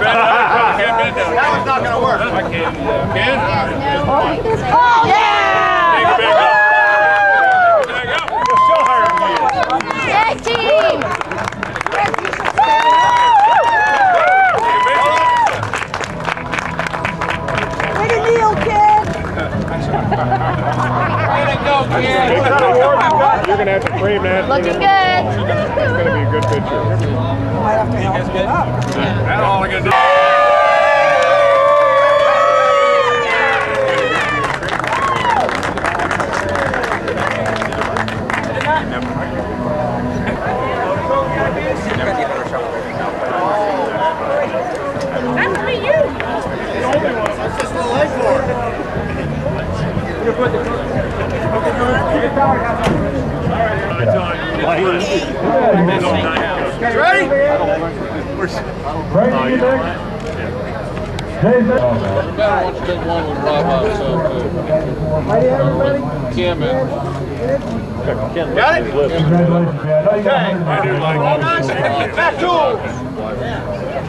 That was not going to work. I can't. Can? Oh, yeah! Tag team! Way to kneel, kid! Way to go, kid! You're going to have to frame that. Looking good. It's going to be a good picture. Might have to help it up. That's all I'm going to do. That's for you. That's just the leg board. Ready? Got it? Congratulations, man. Back to